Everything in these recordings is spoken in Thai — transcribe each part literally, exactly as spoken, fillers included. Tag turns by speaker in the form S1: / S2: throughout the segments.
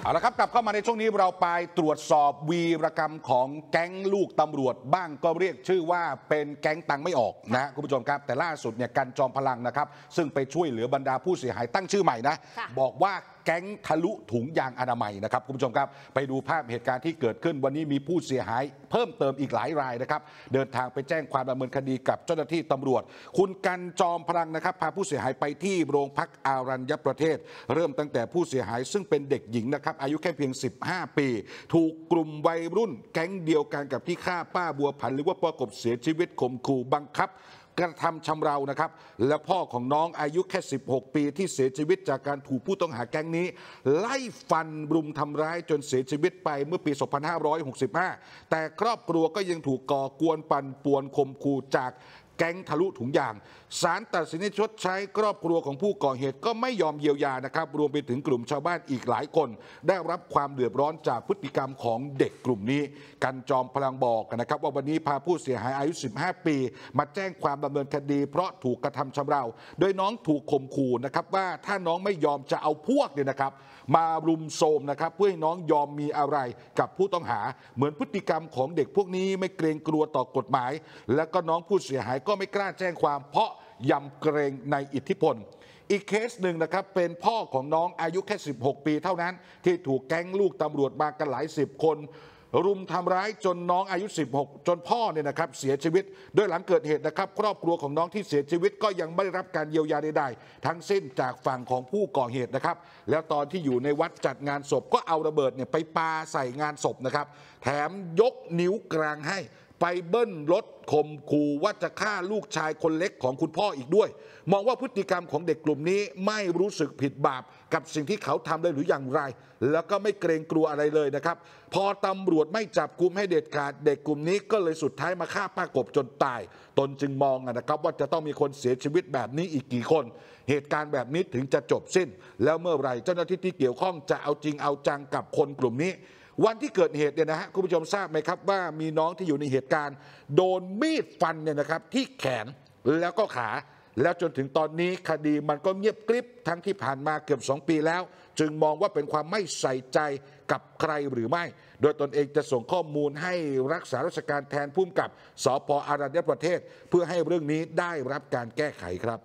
S1: เอาละครับกลับเข้ามาในช่วงนี้เราไปตรวจสอบวีรกรรมของแก๊งลูกตำรวจบ้างก็เรียกชื่อว่าเป็นแก๊งตังไม่ออกนะคุณผู้ชมครับแต่ล่าสุดเนี่ยกันจอมพลังนะครับซึ่งไปช่วยเหลือบรรดาผู้เสียหายตั้งชื่อใหม่นะบอกว่าแก๊งทะลุถุงยางอนามัยนะครับคุณผู้ชมครับไปดูภาพเหตุการณ์ที่เกิดขึ้นวันนี้มีผู้เสียหายเพิ่มเติมอีกหลายรายนะครับเดินทางไปแจ้งความดำเนินคดีกับเจ้าหน้าที่ตำรวจคุณกันจอมพลังนะครับพาผู้เสียหายไปที่โรงพักอารัญญประเทศเริ่มตั้งแต่ผู้เสียหายซึ่งเป็นเด็กหญิงนะครับอายุแค่เพียงสิบห้าปีถูกกลุ่มวัยรุ่นแก๊งเดียวกันกับที่ฆ่าป้าบัวผันหรือว่าป้ากบเสียชีวิตข่มขู่บังคับกระทำชำเรานะครับและพ่อของน้องอายุแค่สิบหกปีที่เสียชีวิตจากการถูกผู้ต้องหาแก๊งนี้ไล่ฟันรุมทำร้ายจนเสียชีวิตไปเมื่อปีสองพันห้าร้อยหกสิบห้าแต่ครอบครัวก็ยังถูกก่อกวนปั่นป่วนข่มขู่จากแก๊งทะลุถุงยางศาลตัดสินให้ชดใช้ครอบครัวของผู้ก่อเหตุก็ไม่ยอมเยียวยานะครับรวมไปถึงกลุ่มชาวบ้านอีกหลายคนได้รับความเดือดร้อนจากพฤติกรรมของเด็กกลุ่มนี้กันจอมพลังบอกนะครับว่าวันนี้พาผู้เสียหายอายุสิบห้าปีมาแจ้งความดำเนินคดีเพราะถูกกระทำชำเราโดยน้องถูกข่มขู่นะครับว่าถ้าน้องไม่ยอมจะเอาพวกเนี่ยนะครับมารุมโทรมนะครับเพื่อให้น้องยอมมีอะไรกับผู้ต้องหาเหมือนพฤติกรรมของเด็กพวกนี้ไม่เกรงกลัวต่อกฎหมายและก็น้องผู้เสียหายก็ไม่กล้าแจ้งความเพราะยำเกรงในอิทธิพลอีกเคสหนึ่งนะครับเป็นพ่อของน้องอายุแค่สิบหกปีเท่านั้นที่ถูกแก๊งลูกตำรวจมากันหลายสิบคนรุมทำร้ายจนน้องอายุสิบหกจนพ่อเนี่ยนะครับเสียชีวิตโดยหลังเกิดเหตุนะครับครอบครัวของน้องที่เสียชีวิตก็ยังไม่ได้รับการเยียวยาใดๆทั้งสิ้นจากฝั่งของผู้ก่อเหตุนะครับแล้วตอนที่อยู่ในวัดจัดงานศพก็เอาระเบิดเนี่ยไปปาใส่งานศพนะครับแถมยกนิ้วกลางให้ไปเบิ้ลรถข่มขู่ว่าจะฆ่าลูกชายคนเล็กของคุณพ่ออีกด้วยมองว่าพฤติกรรมของเด็กกลุ่มนี้ไม่รู้สึกผิดบาปกับสิ่งที่เขาทำเลยหรืออย่างไรแล้วก็ไม่เกรงกลัวอะไรเลยนะครับพอตำรวจไม่จับกุมให้เด็ดขาดเด็กกลุ่มนี้ก็เลยสุดท้ายมาฆ่าป้ากบจนตายตนจึงมองนะครับว่าจะต้องมีคนเสียชีวิตแบบนี้อีกกี่คนเหตุการณ์แบบนี้ถึงจะจบสิ้นแล้วเมื่อไหร่เจ้าหน้าที่ที่เกี่ยวข้องจะเอาจริงเอาจังกับคนกลุ่มนี้วันที่เกิดเหตุเนี่ยนะฮะคุณผู้ชมทราบไหมครับว่ามีน้องที่อยู่ในเหตุการณ์โดนมีดฟันเนี่ยนะครับที่แขนแล้วก็ขาแล้วจนถึงตอนนี้คดีมันก็เงียบกริบทั้งที่ผ่านมาเกือบสองปีแล้วจึงมองว่าเป็นความไม่ใส่ใจกับใครหรือไม่โดยตนเองจะส่งข้อมูลให้รักษาราชการแทนผู้กำกับสภ.อารัญญประเทศเพื่อให้เรื่องนี้ได้รับการแก้ไขครับ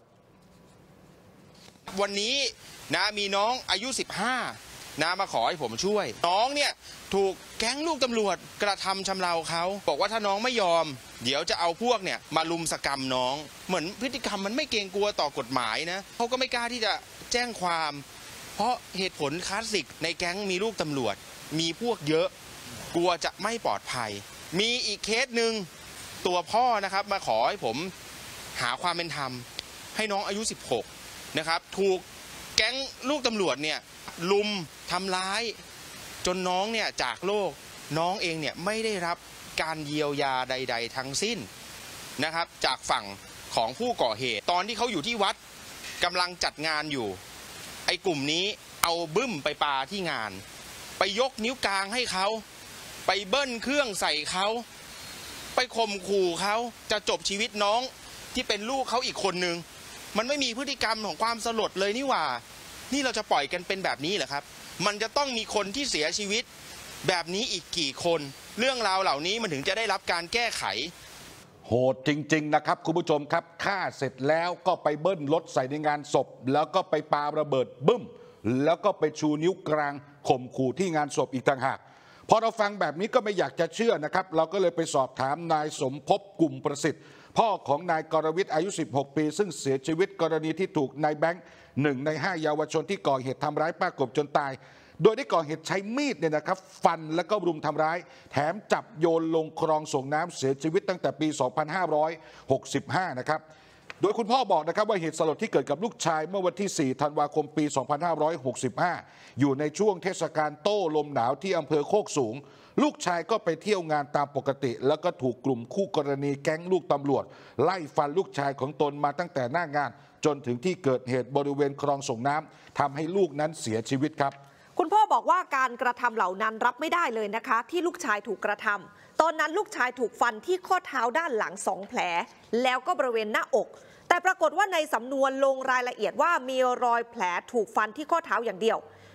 S2: วันนี้นะมีน้องอายุสิบห้านะมาขอให้ผมช่วยน้องเนี่ยถูกแก๊งลูกตำรวจกระทำชำเราเขาบอกว่าถ้าน้องไม่ยอมเดี๋ยวจะเอาพวกเนี่ยมาลุมสกรรมน้องเหมือนพฤติกรรมมันไม่เกรงกลัวต่อกฎหมายนะเขาก็ไม่กล้าที่จะแจ้งความเพราะเหตุผลคลาสสิกในแก๊งมีลูกตำรวจมีพวกเยอะกลัวจะไม่ปลอดภัยมีอีกเคสหนึ่งตัวพ่อนะครับมาขอให้ผมหาความเป็นธรรมให้น้องอายุสิบหกนะครับถูกแก๊งลูกตำรวจเนี่ยลุมทำร้ายจนน้องเนี่ยจากโลกน้องเองเนี่ยไม่ได้รับการเยียวยาใดๆทั้งสิ้นนะครับจากฝั่งของผู้ก่อเหตุตอนที่เขาอยู่ที่วัดกำลังจัดงานอยู่ไอ้กลุ่มนี้เอาบึ้มไปปาที่งานไปยกนิ้วกลางให้เขาไปเบิ้ลเครื่องใส่เขาไปข่มขู่เขาจะจบชีวิตน้องที่เป็นลูกเขาอีกคนนึงมันไม่มีพฤติกรรมของความสลดเลยนี่หว่านี่เราจะปล่อยกันเป็นแบบนี้เหรอครับมันจะต้องมีคนที่เสียชีวิตแบบนี้อีกกี่คนเรื่องราวเหล่านี้มันถึงจะได้รับการแก้ไข
S1: โหดจริงๆนะครับคุณผู้ชมครับฆ่าเสร็จแล้วก็ไปเบิ้ลรถใส่ในงานศพแล้วก็ไปปาระเบิดบึ้มแล้วก็ไปชูนิ้วกลางข่มขู่ที่งานศพอีกต่างหากพอเราฟังแบบนี้ก็ไม่อยากจะเชื่อนะครับเราก็เลยไปสอบถามนายสมภพกลุ่มประสิทธิ์พ่อของนายกรวิทย์อายุสิบหกปีซึ่งเสียชีวิตกรณีที่ถูกนายแบงค์หนึ่งในห้าเยาวชนที่ก่อเหตุทำร้ายป้ากบจนตายโดยได้ก่อเหตุใช้มีดเนี่ยนะครับฟันแล้วก็รุมทำร้ายแถมจับโยนลงคลองส่งน้ำเสียชีวิตตั้งแต่ปีสองพันห้าร้อยหกสิบห้านะครับโดยคุณพ่อบอกนะครับว่าเหตุสลดที่เกิดกับลูกชายเมื่อวันที่สี่ธันวาคมปีสองพันห้าร้อยหกสิบห้าอยู่ในช่วงเทศกาลโต้ลมหนาวที่อำเภอโคกสูงลูกชายก็ไปเที่ยวงานตามปกติแล้วก็ถูกกลุ่มคู่กรณีแก๊งลูกตำรวจไล่ฟันลูกชายของตนมาตั้งแต่หน้างานจนถึงที่เกิดเหตุบริเวณคลองส่งน้ำทำให้ลูกนั้นเสียชีวิตครับ
S3: คุณพ่อบอกว่าการกระทำเหล่านั้นรับไม่ได้เลยนะคะที่ลูกชายถูกกระทำตอนนั้นลูกชายถูกฟันที่ข้อเท้าด้านหลังสองแผลแล้วก็บริเวณหน้าอกแต่ปรากฏว่าในสำนวนลงรายละเอียดว่ามีรอยแผลถูกฟันที่ข้อเท้าอย่างเดียว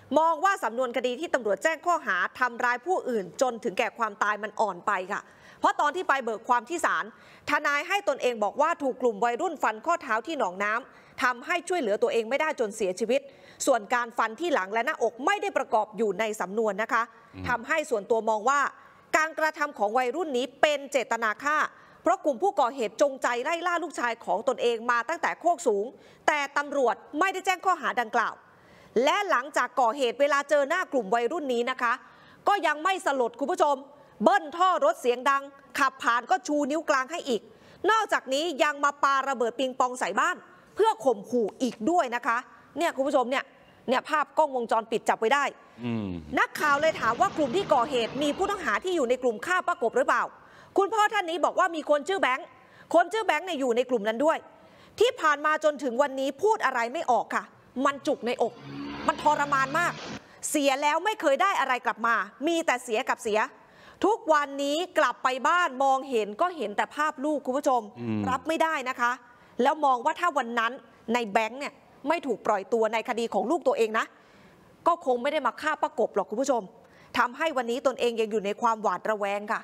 S3: มองว่าสำนวนคดีที่ตำรวจแจ้งข้อหาทำร้ายผู้อื่นจนถึงแก่ความตายมันอ่อนไปค่ะเพราะตอนที่ไปเบิกความที่ศาลทนายให้ตนเองบอกว่าถูกกลุ่มวัยรุ่นฟันข้อเท้าที่หนองน้ำทำให้ช่วยเหลือตัวเองไม่ได้จนเสียชีวิตส่วนการฟันที่หลังและหน้าอกไม่ได้ประกอบอยู่ในสำนวนนะคะทำให้ส่วนตัวมองว่าการกระทำของวัยรุ่นนี้เป็นเจตนาฆ่าเพราะกลุ่มผู้ก่อเหตุจงใจไล่ล่าลูกชายของตนเองมาตั้งแต่โคกสูงแต่ตำรวจไม่ได้แจ้งข้อหาดังกล่าวและหลังจากก่อเหตุเวลาเจอหน้ากลุ่มวัยรุ่นนี้นะคะก็ยังไม่สลดคุณผู้ชมเบิ้ลท่อรถเสียงดังขับผ่านก็ชูนิ้วกลางให้อีกนอกจากนี้ยังมาปาระเบิดปิงปองใส่บ้านเพื่อข่มขู่อีกด้วยนะคะเนี่ยคุณผู้ชมเนี่ยเนี่ยภาพกล้องวงจรปิดจับไว้ได้นักข่าวเลยถามว่ากลุ่มที่ก่อเหตุมีผู้ต้องหาที่อยู่ในกลุ่มฆ่าป้ากบหรือเปล่าคุณพ่อท่านนี้บอกว่ามีคนชื่อแบงค์คนชื่อแบงค์เนี่ยอยู่ในกลุ่มนั้นด้วยที่ผ่านมาจนถึงวันนี้พูดอะไรไม่ออกค่ะมันจุกในอกมันทรมานมากเสียแล้วไม่เคยได้อะไรกลับมามีแต่เสียกับเสียทุกวันนี้กลับไปบ้านมองเห็นก็เห็นแต่ภาพลูกคุณผู้ชมรับไม่ได้นะคะแล้วมองว่าถ้าวันนั้นในแบงค์เนี่ยไม่ถูกปล่อยตัวในคดีของลูกตัวเองนะก็คงไม่ได้มาฆ่าป้ากบหรอกคุณผู้ชมทำให้วันนี้ตนเองยังอยู่ในความหวาดระแวงค่ะ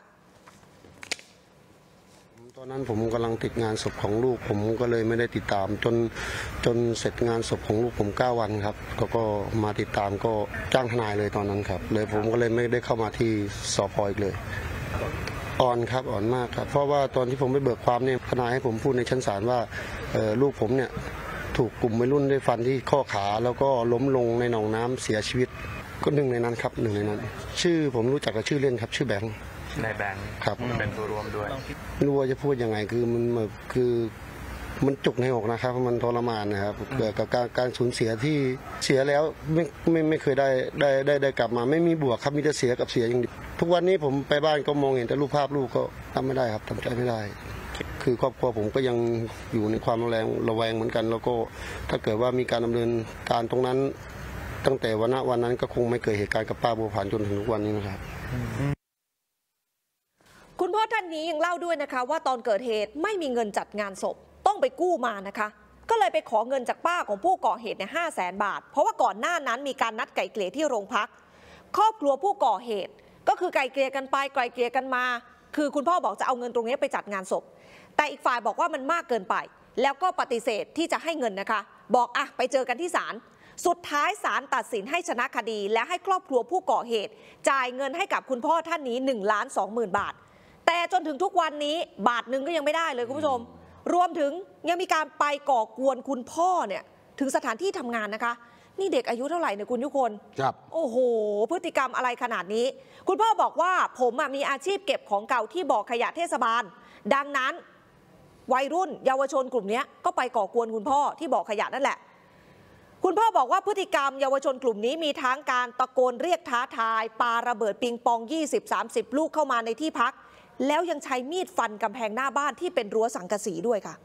S4: ตอนนั้นผมกำลังติดงานศพของลูกผมก็เลยไม่ได้ติดตามจนจนเสร็จงานศพของลูกผมเก้าวันครับก็ก็มาติดตามก็จ้างทนายเลยตอนนั้นครับเลยผมก็เลยไม่ได้เข้ามาที่สภ.อีกเลยอ่อนครับอ่อนมากครับเพราะว่าตอนที่ผมไปเบิกความเนี่ยทนายให้ผมพูดในชั้นศาลว่าลูกผมเนี่ยถูกกลุ่มวัยรุ่นได้ฟันที่ข้อขาแล้วก็ล้มลงในหนองน้ำเสียชีวิตก็หนึ่งในนั้นครับหนึ่งในนั้นชื่อผมรู้จักกับชื่อเล่นครับชื่อแบงค์
S5: ในแบงค์
S4: ครับ
S5: เป็นตัวรวมด้วย
S4: ไม่รู้ว่าจะพูดยังไงคือมันแบบคือมันจุกในอกนะครับมันทรมานนะครับเกี่ยวกับการการสูญเสียที่เสียแล้วไม่ไม่ไม่เคยได้ได้ได้ได้กลับมาไม่มีบวกครับมีแต่เสียกับเสียอย่างเดียวทุกวันนี้ผมไปบ้านก็มองเห็นแต่รูปภาพลูกก็ทำไม่ได้ครับทำใจไม่ได้คือครอบครัวผมก็ยังอยู่ในความระแวงระแวงเหมือนกันแล้วก็ถ้าเกิดว่ามีการดำเนินการตรงนั้นตั้งแต่วันนั้นวันนั้นก็คงไม่เกิดเหตุการณ์กับป้าบัวผันจนถึงทุกวันนี้นะครับ
S3: คุณพ่อท่านนี้ยังเล่าด้วยนะคะว่าตอนเกิดเหตุไม่มีเงินจัดงานศพต้องไปกู้มานะคะก็เลยไปขอเงินจากป้าของผู้ก่อเหตุเนี่ยห้าแสนบาทเพราะว่าก่อนหน้านั้นมีการนัดไกล่เกลี่ยที่โรงพักครอบครัวผู้ก่อเหตุก็คือไกล่เกลี่ยกันไปไกล่เกลี่ยกันมาคือคุณพ่อบอกจะเอาเงินตรงนี้ไปจัดงานศพแต่อีกฝ่ายบอกว่ามันมากเกินไปแล้วก็ปฏิเสธที่จะให้เงินนะคะบอกอ่ะไปเจอกันที่ศาลสุดท้ายศาลตัดสินให้ชนะคดีและให้ครอบครัวผู้ก่อเหตุจ่ายเงินให้กับคุณพ่อท่านนี้หนึ่งล้านสองหมื่นบาทแต่จนถึงทุกวันนี้บาทหนึ่งก็ยังไม่ได้เลยคุณผู้ชมรวมถึงยังมีการไปก่อกวนคุณพ่อเนี่ยถึงสถานที่ทำงานนะคะนี่เด็กอายุเท่าไหร่เนี่ยคุณทุกคน
S1: ครับ
S3: โอ้โหพฤติกรรมอะไรขนาดนี้คุณพ่อบอกว่าผมมีอาชีพเก็บของเก่าที่บ่อขยะเทศบาลดังนั้นวัยรุ่นเยาวชนกลุ่มนี้ก็ไปก่อกวนคุณพ่อที่บ่อขยะนั่นแหละคุณพ่อบอกว่าพฤติกรรมเยาวชนกลุ่มนี้มีทั้งการตะโกนเรียกท้าทายปาระเบิดปิงปอง ยี่สิบสามสิบ ลูกเข้ามาในที่พักแล้วยังใช้มีดฟันกำแพงหน้าบ้านที่เป็นรั้วสังกะสีด้วยค่ะ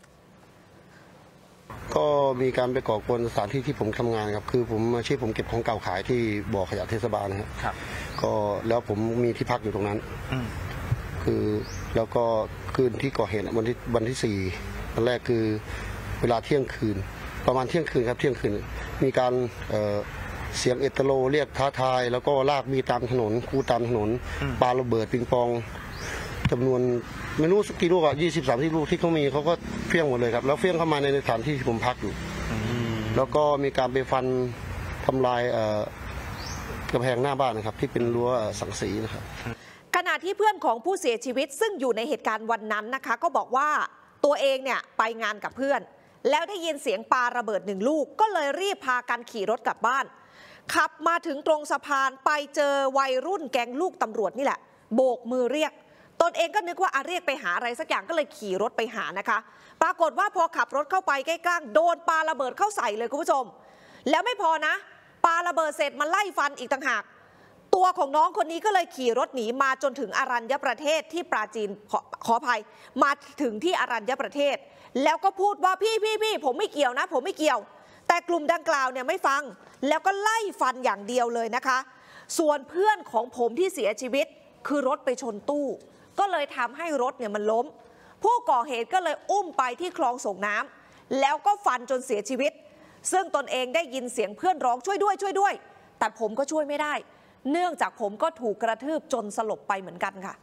S4: ก็มีการไปก่อกวนสถานที่ที่ผมทำงานครับคือผมอาชีพผมเก็บของเก่าขายที่บ่อขยะเทศบาลนะครับก็แล้วผมมีที่พักอยู่ตรงนั้นคือแล้วก็คืนที่ก่อเหตุวันที่วันที่สี่วันแรกคือเวลาเที่ยงคืนประมาณเที่ยงคืนครับเที่ยงคืนมีการเอ่อเสียงเอตโลเรียกท้าทายแล้วก็ลากมีตามถนนคูตามถนนปาระเบิดปิงปองจำนวนไม่รู้สักกี่ลูกอะยี่สิบสามที่ลูกที่เขามีเขาก็เฟี้ยงหมดเลยครับแล้วเฟี้ยงเข้ามาในสถานที่ที่ผมพักอยู่แล้วก็มีการไปฟันทำลายกระแพงหน้าบ้านนะครับที่เป็นรั้วสังกะสีนะครับ
S3: ขณะที่เพื่อนของผู้เสียชีวิตซึ่งอยู่ในเหตุการณ์วันนั้นนะคะก็บอกว่าตัวเองเนี่ยไปงานกับเพื่อนแล้วได้ยินเสียงปาระเบิดหนึ่งลูกก็เลยรีบพากันขี่รถกลับบ้านขับมาถึงตรงสะพานไปเจอวัยรุ่นแก๊งลูกตำรวจนี่แหละโบกมือเรียกตนเองก็นึกว่าอาเรียกไปหาอะไรสักอย่างก็เลยขี่รถไปหานะคะปรากฏว่าพอขับรถเข้าไปใกล้ๆโดนปาระเบิดเข้าใส่เลยคุณผู้ชมแล้วไม่พอนะปาระเบิดเสร็จมาไล่ฟันอีกต่างหากตัวของน้องคนนี้ก็เลยขี่รถหนีมาจนถึงอรัญญประเทศที่ปราจีนขอขออภัยมาถึงที่อรัญญประเทศแล้วก็พูดว่าพี่พี่พี่ผมไม่เกี่ยวนะผมไม่เกี่ยวแต่กลุ่มดังกล่าวเนี่ยไม่ฟังแล้วก็ไล่ฟันอย่างเดียวเลยนะคะส่วนเพื่อนของผมที่เสียชีวิตคือรถไปชนตู้ก็เลยทำให้รถเนี่ยมันล้มผู้ก่อเหตุก็เลยอุ้มไปที่คลองส่งน้ำแล้วก็ฟันจนเสียชีวิตซึ่งตนเองได้ยินเสียงเพื่อนร้องช่วยด้วยช่วยด้วยแต่ผมก็ช่วยไม่ได้ เนื่องจากผมก็ถูกกระทืบจนสลบไปเหมือนกันค่ะ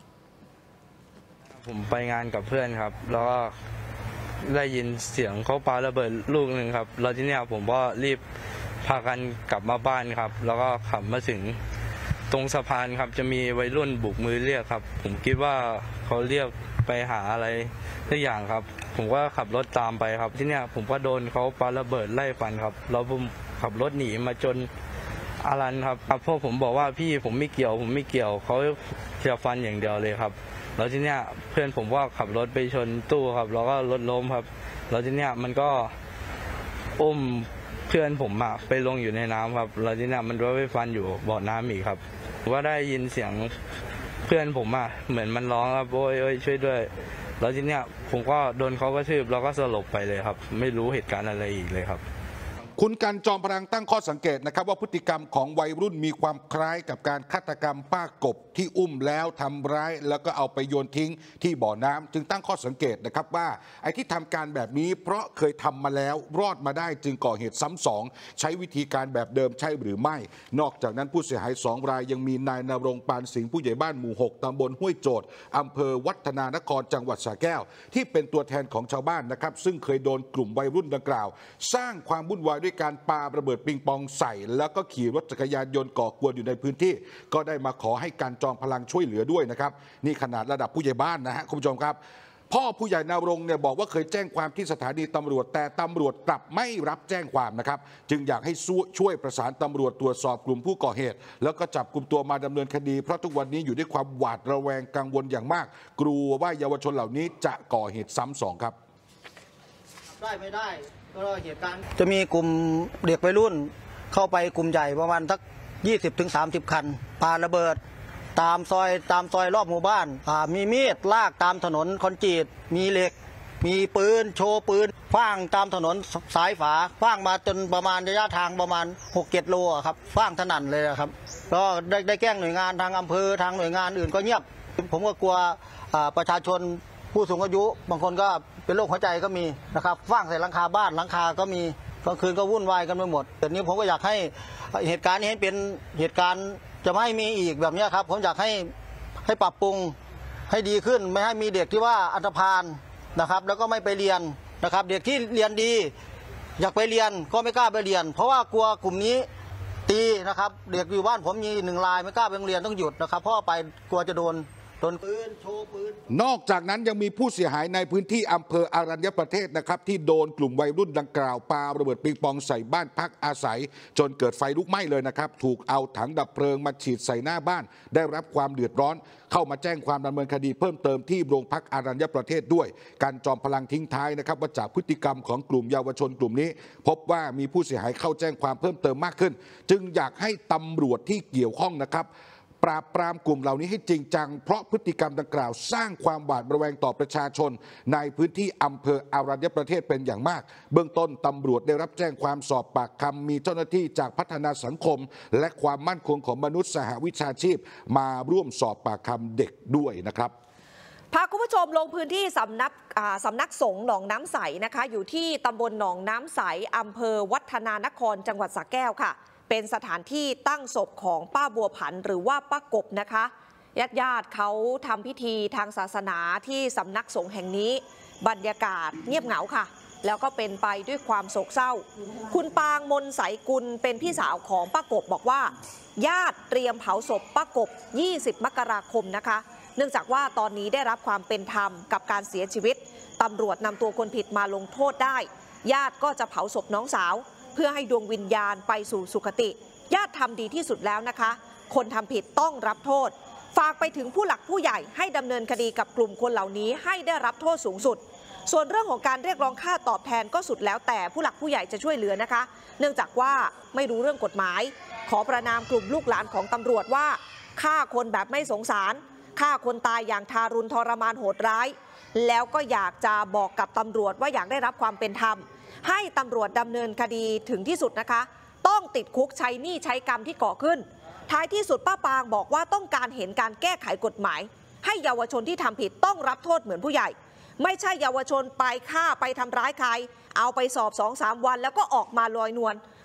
S5: ผมไปงานกับเพื่อนครับแล้วก็ได้ยินเสียงเขาปาระเบิดลูกหนึ่งครับแล้วทีนี้ผมก็รีบพากันกลับมาบ้านครับแล้วก็ขับมาถึงตรงสะพานครับจะมีวัยรุ่นบุกมือเรียกครับผมคิดว่าเขาเรียกไปหาอะไรสักอย่างครับผมก็ขับรถตามไปครับที่นี่ผมก็โดนเขาปาระเบิดไล่ฟันครับแล้วผมขับรถหนีมาจนอารันครับพวกผมบอกว่าพี่ผมไม่เกี่ยวผมไม่เกี่ยวเขาจะฟันอย่างเดียวเลยครับแล้วทีเนี้ยเพื่อนผมก็ขับรถไปชนตู้ครับแล้วก็รถล้มครับแล้วทีเนี้ยมันก็อุ้มเพื่อนผมอะไปลงอยู่ในน้ำครับแล้วทีเนี้ยมันก็ไปฟันอยู่บ่อน้ำอีกครับว่าได้ยินเสียงเพื่อนผมอะเหมือนมันร้องครับโอ้ยโอ้ยช่วยด้วยแล้วทีเนี้ยผมก็โดนเขากระทืบแล้วก็สลบไปเลยครับไม่รู้เหตุการณ์อะไรอีกเลยครับ
S1: คุณกันจอมพลังตั้งข้อสังเกตนะครับว่าพฤติกรรมของวัยรุ่นมีความคล้ายกับการฆาตกรรมป้ากบที่อุ้มแล้วทำร้ายแล้วก็เอาไปโยนทิ้งที่บ่อน้ำจึงตั้งข้อสังเกตนะครับว่าไอ้ที่ทำการแบบนี้เพราะเคยทำมาแล้วรอดมาได้จึงก่อเหตุซ้ำสองใช้วิธีการแบบเดิมใช่หรือไม่นอกจากนั้นผู้เสียหายสองรายยังมีนายณรงค์ปานสิงห์ผู้ใหญ่บ้านหมู่หกตำบลห้วยโจทย์อำเภอวัฒนานครจังหวัดสระแก้วที่เป็นตัวแทนของชาวบ้านนะครับซึ่งเคยโดนกลุ่มวัยรุ่นดังกล่าวสร้างความวุ่นวายด้วยการปาระเบิดปิงปองใส่แล้วก็ขี่รถจักรยานยนต์ก่อกวนอยู่ในพื้นที่ก็ได้มาขอให้การจอมพลังช่วยเหลือด้วยนะครับนี่ขนาดระดับผู้ใหญ่บ้านนะฮะคุณผู้ชมครับพ่อผู้ใหญ่ณรงค์เนี่ยบอกว่าเคยแจ้งความที่สถานีตำรวจแต่ตำรวจกลับไม่รับแจ้งความนะครับจึงอยากให้ช่วยประสานตำรวจตรวจสอบกลุ่มผู้ก่อเหตุแล้วก็จับกลุ่มตัวมาดำเนินคดีเพราะทุกวันนี้อยู่ด้วยความหวาดระแวงกังวลอย่างมากกลัวว่าเยาวชนเหล่านี้จะก่อเหตุซ้ำสองครับ
S6: ได้ไม่ได้ก็เหตุการณ์จะมีกลุ่มเด็กวัยรุ่นเข้าไปกลุ่มใหญ่ประมาณสัก ยี่สิบถึงสามสิบ คันปาระเบิดตามซอยตามซอยรอบหมู่บ้านมีมีดลากตามถนนคอนกรีตมีเหล็กมีปืนโชว์ปืนขว้างตามถนนสายฝาขว้างมาจนประมาณระยะทางประมาณ หกเจ็ด โลครับขว้างถนัดเลยครับก็ได้ได้แจ้งหน่วยงานทางอำเภอทางหน่วยงานอื่นก็เงียบผมก็กลัวประชาชนผู้สูงอายุบางคนก็เป็นโรคหัวใจก็มีนะครับขว้างใส่หลังคาบ้านหลังคาก็มีกลางคืนก็วุ่นวายกันไปหมดแต่นี้ผมก็อยากให้เหตุการณ์นี้เป็นเหตุการณ์จะไม่มีอีกแบบนี้ครับผมอยากให้ให้ปรับปรุงให้ดีขึ้นไม่ให้มีเด็กที่ว่าอันธพาลนะครับแล้วก็ไม่ไปเรียนนะครับเด็กที่เรียนดีอยากไปเรียนก็ไม่กล้าไปเรียนเพราะว่ากลัวกลุ่มนี้ตีนะครับเด็กอยู่บ้านผมมีหนึ่งรายไม่กล้าไปโรงเรียนต้องหยุดนะครับเพราะไปกลัวจะโดนโดนปืนโชว์ปืน
S1: นอกจากนั้นยังมีผู้เสียหายในพื้นที่อำเภออรัญญประเทศนะครับที่โดนกลุ่มวัยรุ่นดังกล่าวปาระเบิดปิงปองใส่บ้านพักอาศัยจนเกิดไฟลุกไหม้เลยนะครับถูกเอาถังดับเพลิงมาฉีดใส่หน้าบ้านได้รับความเดือดร้อนเข้ามาแจ้งความดำเนินคดีเพิ่มเติมที่โรงพักอรัญญประเทศด้วยการจอมพลังทิ้งท้ายนะครับว่าจากพฤติกรรมของกลุ่มเยาวชนกลุ่มนี้พบว่ามีผู้เสียหายเข้าแจ้งความเพิ่มเติมมากขึ้นจึงอยากให้ตำรวจที่เกี่ยวข้องนะครับปราบปรามกลุ่มเหล่านี้ให้จริงจังเพราะพฤติกรรมดังกล่าวสร้างความหวาดระแวงต่อประชาชนในพื้นที่อำเภออรัญญประเทศเป็นอย่างมากเบื้องต้นตำรวจได้รับแจ้งความสอบปากคำมีเจ้าหน้าที่จากพัฒนาสังคมและความมั่นคงของมนุษย์สหวิชาชีพมาร่วมสอบปากคำเด็กด้วยนะครับ
S3: พาคุณผู้ชมลงพื้นที่สำนักสำนักสงฆ์หนองน้ำใสนะคะอยู่ที่ตำบลหนองน้ำใสอำเภอวัฒนานครจังหวัดสระแก้วค่ะเป็นสถานที่ตั้งศพของป้าบัวผันหรือว่าป้ากบนะคะญาติญาติเขาทำพิธีทางศาสนาที่สำนักสงฆ์แห่งนี้บรรยากาศเงียบเหงาค่ะแล้วก็เป็นไปด้วยความโศกเศร้าคุณปางมนสายกุลเป็นพี่สาวของป้ากบบอกว่าญาติเตรียมเผาศพป้ากบยี่สิบมกราคมนะคะเนื่องจากว่าตอนนี้ได้รับความเป็นธรรมกับการเสียชีวิตตำรวจนำตัวคนผิดมาลงโทษได้ญาติก็จะเผาศพน้องสาวเพื่อให้ดวงวิญญาณไปสู่สุคติญาติทำดีที่สุดแล้วนะคะคนทำผิดต้องรับโทษฝากไปถึงผู้หลักผู้ใหญ่ให้ดำเนินคดีกับกลุ่มคนเหล่านี้ให้ได้รับโทษสูงสุดส่วนเรื่องของการเรียกร้องค่าตอบแทนก็สุดแล้วแต่ผู้หลักผู้ใหญ่จะช่วยเหลือนะคะเนื่องจากว่าไม่รู้เรื่องกฎหมายขอประณามกลุ่มลูกหลานของตำรวจว่าฆ่าคนแบบไม่สงสารฆ่าคนตายอย่างทารุณทรมานโหดร้ายแล้วก็อยากจะบอกกับตำรวจว่าอยากได้รับความเป็นธรรมให้ตำรวจดำเนินคดีถึงที่สุดนะคะต้องติดคุกใช้หนี้ใช้กรรมที่ก่อขึ้นท้ายที่สุดป้าปางบอกว่าต้องการเห็นการแก้ไขกฎหมายให้เยาวชนที่ทำผิดต้องรับโทษเหมือนผู้ใหญ่ไม่ใช่เยาวชนไปฆ่าไปทำร้ายใครเอาไปสอบ สองถึงสาม วันแล้วก็ออกมาลอยนวล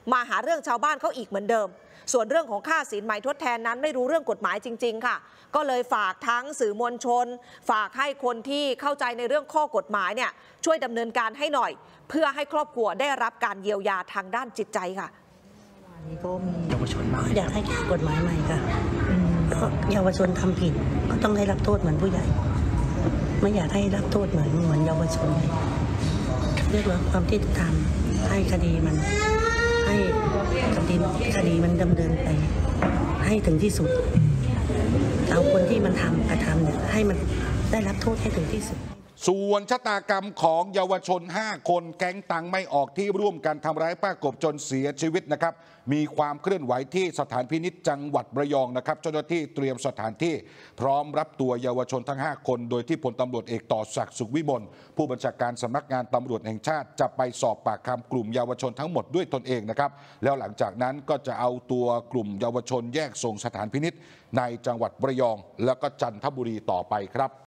S3: มาหาเรื่องชาวบ้านเขาอีกเหมือนเดิมส่วนเรื่องของค่าสินไหมทดแทนนั้นไม่รู้เรื่องกฎหมายจริงๆค่ะก็เลยฝากทั้งสื่อมวลชนฝากให้คนที่เข้าใจในเรื่องข้อกฎหมายเนี่ยช่วยดำเนินการให้หน่อยเพื่อให้ครอบครัวได้รับการเยียวยาทางด้านจิตใจค่ะ
S7: นี่ก็มีเยาวชนอยากให้แก้กฎหมายใหม่ค่ะเพราะเยาวชนทำผิดก็ต้องได้รับโทษเหมือนผู้ใหญ่ไม่อยากให้รับโทษเหมือนเหมือนเยาวชนเรียกร้องความยุติธรรมให้คดีมันให้คดีคดีมันดำเนินไปให้ถึงที่สุดเอาคนที่มันทำกระทำเนี่ยให้มันได้รับโทษให้ถึงที่สุด
S1: ส่วนชะตากรรมของเยาวชนห้าคนแก๊งตังไม่ออกที่ร่วมกันทำร้ายป้ากบจนเสียชีวิตนะครับมีความเคลื่อนไหวที่สถานพินิจจังหวัดระยองนะครับเจ้าหน้าที่เตรียมสถานที่พร้อมรับตัวเยาวชนทั้งห้าคนโดยที่พลตำรวจเอกต่อศักดิ์สุขวิมลผู้บัญชาการสำนักงานตำรวจแห่งชาติจะไปสอบปากคำกลุ่มเยาวชนทั้งหมดด้วยตนเองนะครับแล้วหลังจากนั้นก็จะเอาตัวกลุ่มเยาวชนแยกส่งสถานพินิจในจังหวัดระยองแล้วก็จันทบุรีต่อไปครับ